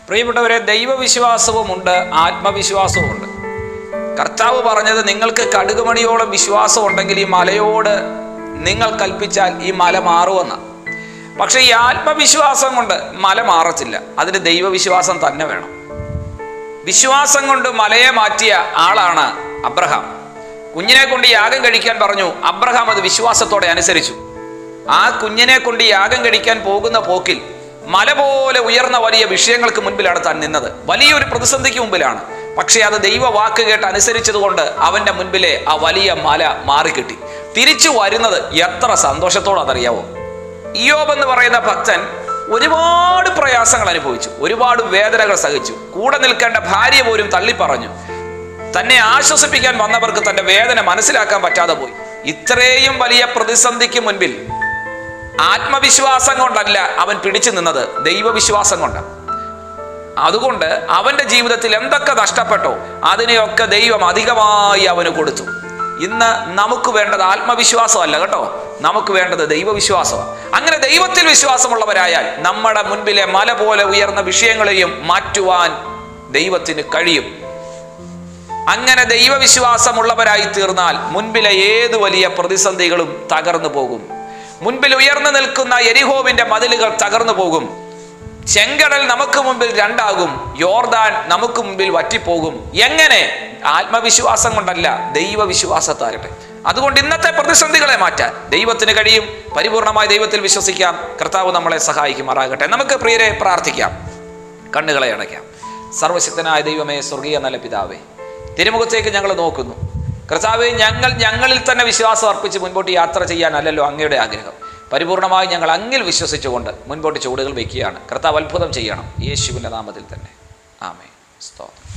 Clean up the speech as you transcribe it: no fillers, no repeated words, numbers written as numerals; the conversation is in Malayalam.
പ്രിയപ്പെട്ടവരെ, ദൈവവിശ്വാസവുമുണ്ട്, ആത്മവിശ്വാസവുമുണ്ട്. കർത്താവ് പറഞ്ഞത്, നിങ്ങൾക്ക് കടുകുമണിയോളം വിശ്വാസം ഉണ്ടെങ്കിൽ ഈ മലയോട് നിങ്ങൾ കൽപ്പിച്ചാൽ ഈ മല മാറുമെന്ന്. പക്ഷെ ഈ ആത്മവിശ്വാസം കൊണ്ട് മല മാറത്തില്ല, അതിന് ദൈവവിശ്വാസം തന്നെ വേണം. വിശ്വാസം കൊണ്ട് മലയെ മാറ്റിയ ആളാണ് അബ്രഹാം. കുഞ്ഞിനെ കൊണ്ട് യാഗം കഴിക്കാൻ പറഞ്ഞു, അബ്രഹാം അത് വിശ്വാസത്തോടെ അനുസരിച്ചു. ആ കുഞ്ഞിനെ കൊണ്ട് യാഗം കഴിക്കാൻ പോകുന്ന പോക്കിൽ മല പോലെ ഉയർന്ന വലിയ വിഷയങ്ങൾക്ക് മുൻപിലാണ് താൻ നിന്നത്. വലിയൊരു പ്രതിസന്ധിക്ക് മുമ്പിലാണ്. പക്ഷെ അത് ദൈവ വാക്ക് കേട്ട് അനുസരിച്ചതുകൊണ്ട് അവന്റെ മുൻപിലെ ആ വലിയ മല മാറിക്കിട്ടി. തിരിച്ചു വരുന്നത് എത്ര സന്തോഷത്തോടെ അതറിയാവോ? ഇയ്യോബ് എന്ന് പറയുന്ന ഭക്തൻ ഒരുപാട് പ്രയാസങ്ങൾ അനുഭവിച്ചു, ഒരുപാട് വേദനകൾ സഹിച്ചു. കൂടെ നിൽക്കേണ്ട ഭാര്യ പോലും തള്ളിപ്പറഞ്ഞു. തന്നെ ആശ്വസിപ്പിക്കാൻ വന്നവർക്ക് തന്റെ വേദന മനസ്സിലാക്കാൻ പറ്റാതെ പോയി. ഇത്രയും വലിയ പ്രതിസന്ധിക്ക് മുൻപിൽ ആത്മവിശ്വാസം കൊണ്ടല്ല അവൻ പിടിച്ചു നിന്നത്, ദൈവവിശ്വാസം കൊണ്ടാണ്. അതുകൊണ്ട് അവന്റെ ജീവിതത്തിൽ എന്തൊക്കെ നഷ്ടപ്പെട്ടോ അതിനെയൊക്കെ ദൈവം അധികമായി അവന് കൊടുത്തു. ഇന്ന് നമുക്ക് വേണ്ടത് ആത്മവിശ്വാസമല്ല കേട്ടോ, നമുക്ക് വേണ്ടത് ദൈവവിശ്വാസമാണ്. അങ്ങനെ ദൈവത്തിൽ വിശ്വാസമുള്ളവരായാൽ നമ്മുടെ മുൻപിലെ മല പോലെ ഉയർന്ന വിഷയങ്ങളെയും മാറ്റുവാൻ ദൈവത്തിന് കഴിയും. അങ്ങനെ ദൈവവിശ്വാസമുള്ളവരായി തീർന്നാൽ മുൻപിലെ ഏത് വലിയ പ്രതിസന്ധികളും തകർന്നു പോകും. മുൻപിൽ ഉയർന്നു നിൽക്കുന്ന യെരിഹോവിന്റെ മതിലുകൾ തകർന്നു പോകും. ചെങ്കടൽ നമുക്ക് മുമ്പിൽ രണ്ടാകും, യോർദാൻ നമുക്ക് മുമ്പിൽ വറ്റിപ്പോകും. എങ്ങനെ? ആത്മവിശ്വാസം കൊണ്ടല്ല, ദൈവവിശ്വാസത്താകട്ടെ. അതുകൊണ്ട് ഇന്നത്തെ പ്രതിസന്ധികളെ മാറ്റാൻ ദൈവത്തിന് കഴിയും. പരിപൂർണമായി ദൈവത്തിൽ വിശ്വസിക്കാം. കർത്താവ് നമ്മളെ സഹായിക്കുമാറാകട്ടെ. നമുക്ക് പ്രിയരെ പ്രാർത്ഥിക്കാം. കണ്ണുകളെ അടയ്ക്കാം. സർവശക്തനായ ദൈവമേ, സ്വർഗീയ നല്ല പിതാവേ, തിരുമുഖത്തേക്ക് ഞങ്ങൾ നോക്കുന്നു. കർത്താവേ, ഞങ്ങളിൽ തന്നെ വിശ്വാസം അർപ്പിച്ച് മുൻപോട്ട് യാത്ര ചെയ്യാനല്ലല്ലോ അങ്ങയുടെ ആഗ്രഹം. പരിപൂർണമായി ഞങ്ങൾ അങ്ങിൽ വിശ്വസിച്ചുകൊണ്ട് മുൻപോട്ട് ചുവടുകൾ വയ്ക്കുകയാണ്. കർത്താവ് അത്ഭുതം ചെയ്യണം, യേശുവിൻ്റെ നാമത്തിൽ തന്നെ. ആമേൻ. സ്തോത്രം.